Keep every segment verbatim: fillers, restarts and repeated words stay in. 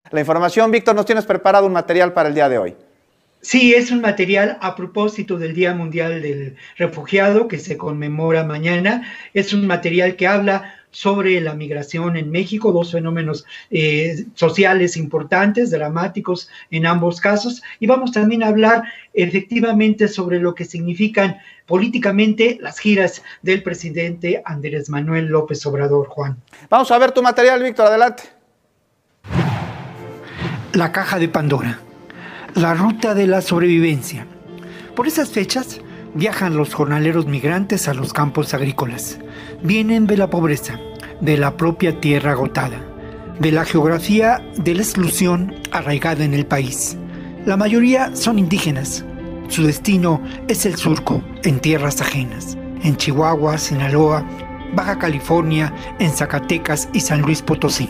la información. Víctor, nos tienes preparado un material para el día de hoy. Sí, es un material a propósito del Día Mundial del Refugiado que se conmemora mañana. Es un material que habla sobre la migración en México, dos fenómenos eh, sociales importantes, dramáticos en ambos casos, y vamos también a hablar efectivamente sobre lo que significan políticamente las giras del presidente Andrés Manuel López Obrador, Juan. Vamos a ver tu material, Víctor, adelante. La caja de Pandora. La ruta de la sobrevivencia. Por esas fechas viajan los jornaleros migrantes a los campos agrícolas. Vienen de la pobreza, de la propia tierra agotada, de la geografía de la exclusión arraigada en el país. La mayoría son indígenas. Su destino es el surco, en tierras ajenas, en Chihuahua, Sinaloa, Baja California, en Zacatecas y San Luis Potosí.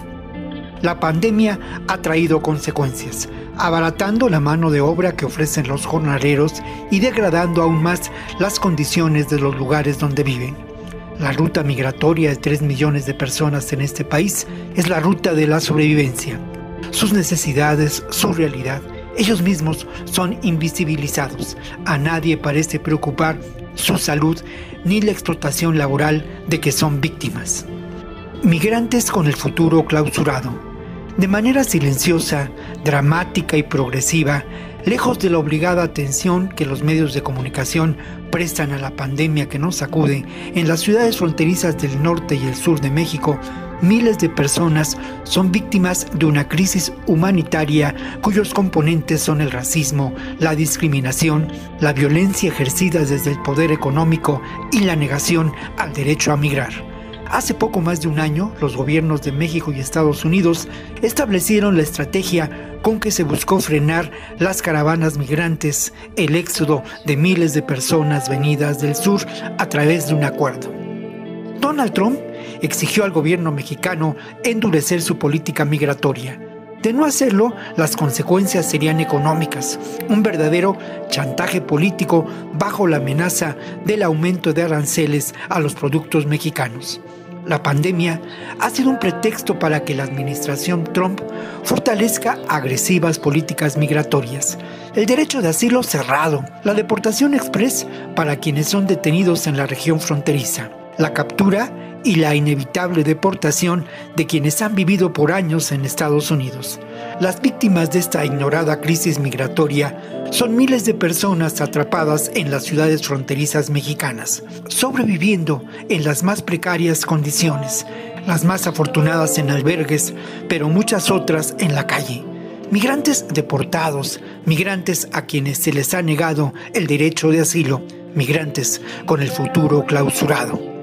La pandemia ha traído consecuencias, abaratando la mano de obra que ofrecen los jornaleros y degradando aún más las condiciones de los lugares donde viven. La ruta migratoria de tres millones de personas en este país es la ruta de la sobrevivencia. Sus necesidades, su realidad, ellos mismos son invisibilizados. A nadie parece preocupar su salud ni la explotación laboral de que son víctimas. Migrantes con el futuro clausurado. De manera silenciosa, dramática y progresiva, lejos de la obligada atención que los medios de comunicación prestan a la pandemia que nos sacude, en las ciudades fronterizas del norte y el sur de México, miles de personas son víctimas de una crisis humanitaria cuyos componentes son el racismo, la discriminación, la violencia ejercida desde el poder económico y la negación al derecho a migrar. Hace poco más de un año, los gobiernos de México y Estados Unidos establecieron la estrategia con que se buscó frenar las caravanas migrantes, el éxodo de miles de personas venidas del sur a través de un acuerdo. Donald Trump exigió al gobierno mexicano endurecer su política migratoria. De no hacerlo, las consecuencias serían económicas, un verdadero chantaje político bajo la amenaza del aumento de aranceles a los productos mexicanos. La pandemia ha sido un pretexto para que la administración Trump fortalezca agresivas políticas migratorias, el derecho de asilo cerrado, la deportación express para quienes son detenidos en la región fronteriza, la captura y la inevitable deportación de quienes han vivido por años en Estados Unidos. Las víctimas de esta ignorada crisis migratoria son miles de personas atrapadas en las ciudades fronterizas mexicanas, sobreviviendo en las más precarias condiciones, las más afortunadas en albergues, pero muchas otras en la calle. Migrantes deportados, migrantes a quienes se les ha negado el derecho de asilo, migrantes con el futuro clausurado.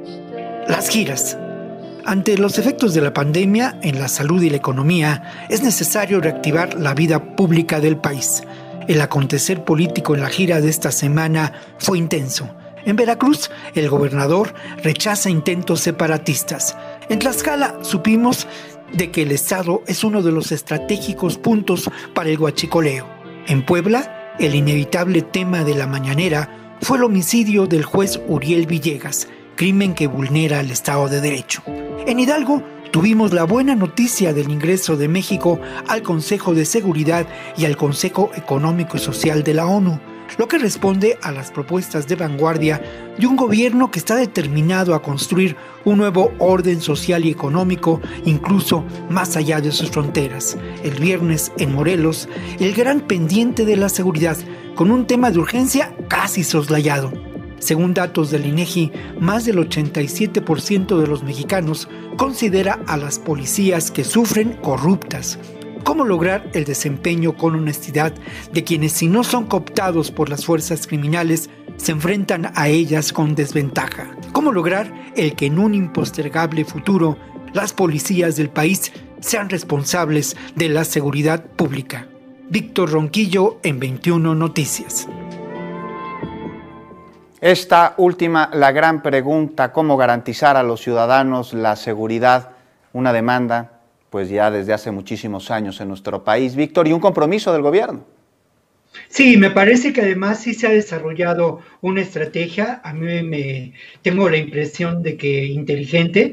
Las giras. Ante los efectos de la pandemia en la salud y la economía, es necesario reactivar la vida pública del país. El acontecer político en la gira de esta semana fue intenso. En Veracruz, el gobernador rechaza intentos separatistas. En Tlaxcala supimos de que el Estado es uno de los estratégicos puntos para el huachicoleo. En Puebla, el inevitable tema de la mañanera fue el homicidio del juez Uriel Villegas, crimen que vulnera el Estado de Derecho. En Hidalgo, tuvimos la buena noticia del ingreso de México al Consejo de Seguridad y al Consejo Económico y Social de la ONU, lo que responde a las propuestas de vanguardia de un gobierno que está determinado a construir un nuevo orden social y económico, incluso más allá de sus fronteras. El viernes, en Morelos, el gran pendiente de la seguridad, con un tema de urgencia casi soslayado. Según datos del INEGI, más del ochenta y siete por ciento de los mexicanos considera a las policías que sufren corruptas. ¿Cómo lograr el desempeño con honestidad de quienes, si no son cooptados por las fuerzas criminales, se enfrentan a ellas con desventaja? ¿Cómo lograr el que en un impostergable futuro las policías del país sean responsables de la seguridad pública? Víctor Ronquillo en veintiuno Noticias. Esta última, la gran pregunta, ¿cómo garantizar a los ciudadanos la seguridad? Una demanda, pues ya desde hace muchísimos años en nuestro país, Víctor, y un compromiso del gobierno. Sí, me parece que además sí se ha desarrollado una estrategia, a mí me tengo la impresión de que inteligente,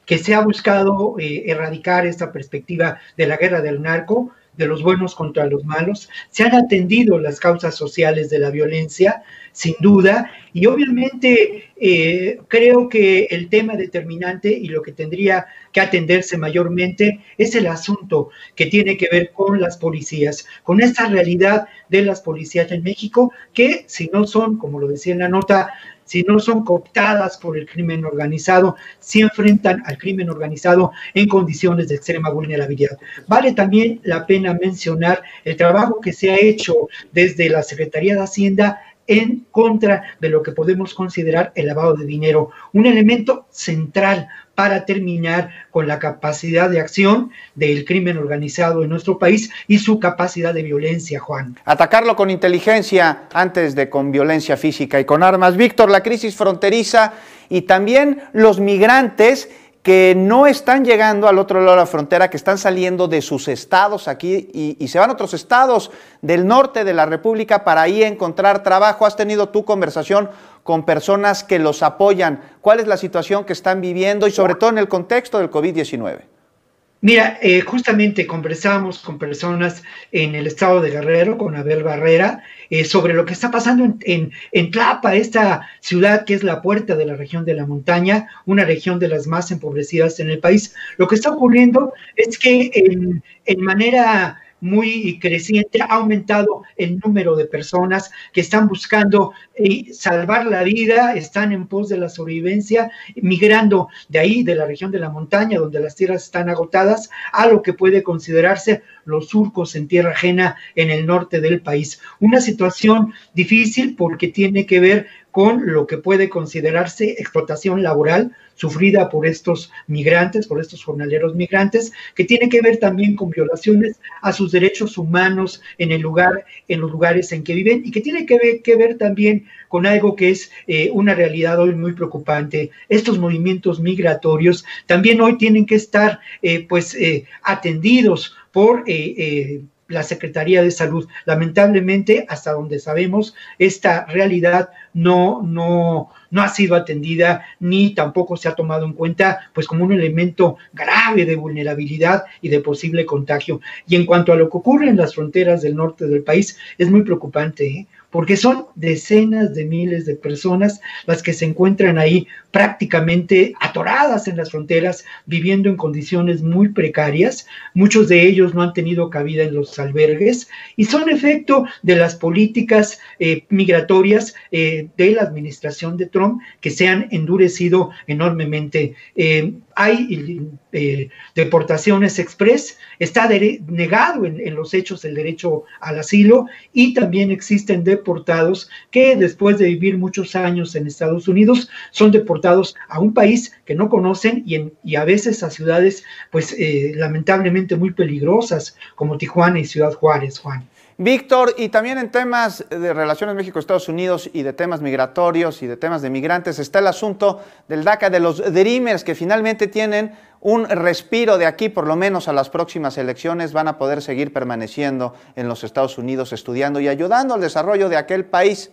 que se ha buscado eh, erradicar esta perspectiva de la guerra del narco, de los buenos contra los malos, se han atendido las causas sociales de la violencia, sin duda, y obviamente eh, creo que el tema determinante y lo que tendría que atenderse mayormente es el asunto que tiene que ver con las policías, con esta realidad de las policías en México, que si no son, como lo decía en la nota, si no son cooptadas por el crimen organizado, se enfrentan al crimen organizado en condiciones de extrema vulnerabilidad. Vale también la pena mencionar el trabajo que se ha hecho desde la Secretaría de Hacienda en contra de lo que podemos considerar el lavado de dinero, un elemento central para terminar con la capacidad de acción del crimen organizado en nuestro país y su capacidad de violencia, Juan. Atacarlo con inteligencia antes de con violencia física y con armas. Víctor, la crisis fronteriza y también los migrantes que no están llegando al otro lado de la frontera, que están saliendo de sus estados aquí y, y se van a otros estados del norte de la República para ahí encontrar trabajo. ¿Has tenido tu conversación con personas que los apoyan? ¿Cuál es la situación que están viviendo y sobre todo en el contexto del COVID diecinueve? Mira, eh, justamente conversamos con personas en el estado de Guerrero, con Abel Barrera, eh, sobre lo que está pasando en, en, en Tlapa, esta ciudad que es la puerta de la región de la montaña, una región de las más empobrecidas en el país. Lo que está ocurriendo es que en, en manera muy creciente ha aumentado el número de personas que están buscando eh, salvar la vida, están en pos de la sobrevivencia, migrando de ahí, de la región de la montaña, donde las tierras están agotadas, a lo que puede considerarse los surcos en tierra ajena en el norte del país. Una situación difícil porque tiene que ver con lo que puede considerarse explotación laboral sufrida por estos migrantes, por estos jornaleros migrantes, que tiene que ver también con violaciones a sus derechos humanos en el lugar, en los lugares en que viven, y que tiene que ver, que ver también con algo que es eh, una realidad hoy muy preocupante. Estos movimientos migratorios también hoy tienen que estar eh, pues eh, atendidos por eh, eh, la Secretaría de Salud. Lamentablemente, hasta donde sabemos, esta realidad no, no, no ha sido atendida ni tampoco se ha tomado en cuenta pues como un elemento grave de vulnerabilidad y de posible contagio. Y en cuanto a lo que ocurre en las fronteras del norte del país, es muy preocupante, ¿eh? Porque son decenas de miles de personas las que se encuentran ahí prácticamente atoradas en las fronteras, viviendo en condiciones muy precarias. Muchos de ellos no han tenido cabida en los albergues y son efecto de las políticas eh, migratorias eh, de la administración de Trump, que se han endurecido enormemente. Eh, hay eh, deportaciones express, está negado en, en los hechos el derecho al asilo, y también existen deportados que después de vivir muchos años en Estados Unidos son deportados a un país que no conocen y, en, y a veces a ciudades pues eh, lamentablemente muy peligrosas como Tijuana y Ciudad Juárez, Juan. Víctor, y también en temas de relaciones México-Estados Unidos y de temas migratorios y de temas de migrantes está el asunto del DACA, de los Dreamers, que finalmente tienen un respiro de aquí, por lo menos a las próximas elecciones, van a poder seguir permaneciendo en los Estados Unidos, estudiando y ayudando al desarrollo de aquel país.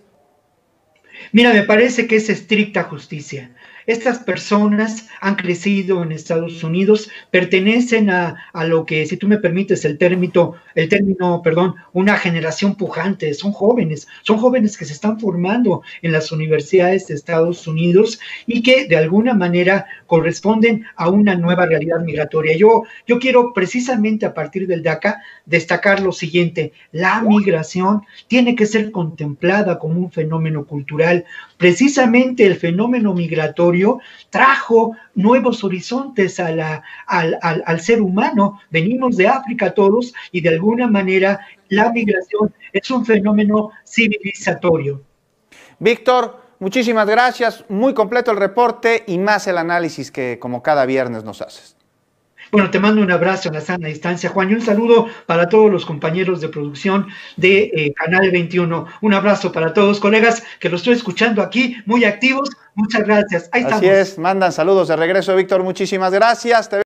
Mira, me parece que es estricta justicia. Estas personas han crecido en Estados Unidos, pertenecen a, a lo que, si tú me permites el término, el término, perdón, una generación pujante, son jóvenes, son jóvenes que se están formando en las universidades de Estados Unidos y que de alguna manera corresponden a una nueva realidad migratoria. Yo, yo quiero precisamente a partir del DACA destacar lo siguiente: la migración tiene que ser contemplada como un fenómeno cultural. Precisamente el fenómeno migratorio trajo nuevos horizontes a la, al, al, al ser humano. Venimos de África todos y de alguna manera la migración es un fenómeno civilizatorio. Víctor, muchísimas gracias, muy completo el reporte y más el análisis que como cada viernes nos haces. Bueno, te mando un abrazo en la sana distancia, Juan, y un saludo para todos los compañeros de producción de eh, Canal veintiuno. Un abrazo para todos, colegas, que los estoy escuchando aquí, muy activos. Muchas gracias. Ahí estamos. Así es, mandan saludos de regreso, Víctor, muchísimas gracias. Te